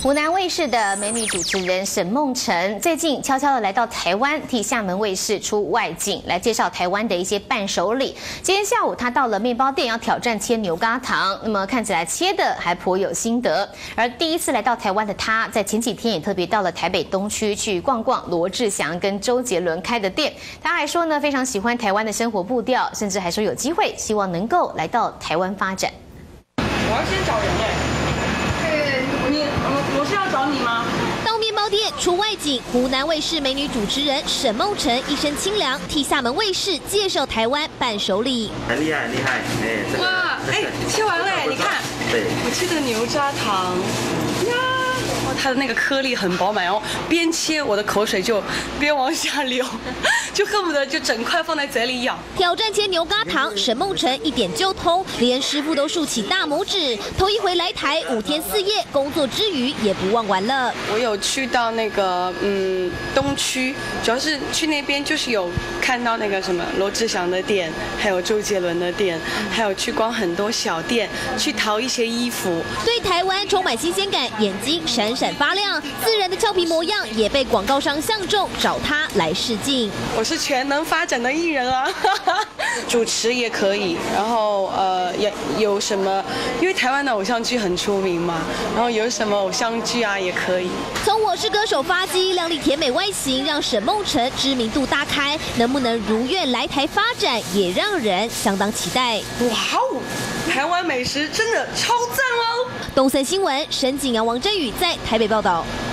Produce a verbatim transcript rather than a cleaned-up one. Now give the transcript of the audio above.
湖南卫视的美女主持人沈梦辰最近悄悄的来到台湾，替厦门卫视出外景，来介绍台湾的一些伴手礼。今天下午，她到了面包店，要挑战切牛轧糖，那么看起来切的还颇有心得。而第一次来到台湾的她，在前几天也特别到了台北东区去逛逛罗志祥跟周杰伦开的店。她还说呢，非常喜欢台湾的生活步调，甚至还说有机会，希望能够来到台湾发展。 我要先找人哎。 你，我是要找你吗？ 到面包店出外景，湖南卫视美女主持人沈梦辰一身清凉，替厦门卫视介绍台湾伴手礼。 很厉害，很厉害，哎，这个、 哇，哎，切完了哎，你看， 对， 我切的牛轧糖呀。 它的那个颗粒很饱满，然后边切我的口水就边往下流，就恨不得就整块放在嘴里咬。 挑战切牛轧糖，沈梦辰一点就通，连师傅都竖起大拇指。头一回来台，五天四夜，工作之余也不忘玩乐。 我有去到那个嗯东区，主要是去那边就是有看到那个什么罗志祥的店，还有周杰伦的店，还有去逛很多小店，去淘一些衣服。 对台湾充满新鲜感，眼睛闪闪发亮，自然的俏皮模样也被广告商相中，找他来试镜。 我是全能发展的艺人啊，主持也可以，然后呃也有什么，因为台湾的偶像剧很出名嘛，然后有什么偶像剧啊也可以。 从《我是歌手》发迹，靓丽甜美外形让沈梦辰知名度大开，能不能如愿来台发展，也让人相当期待。 哇哦，台湾美食真的超赞哦！ 东森新闻沈景阳、王真宇在台北报道。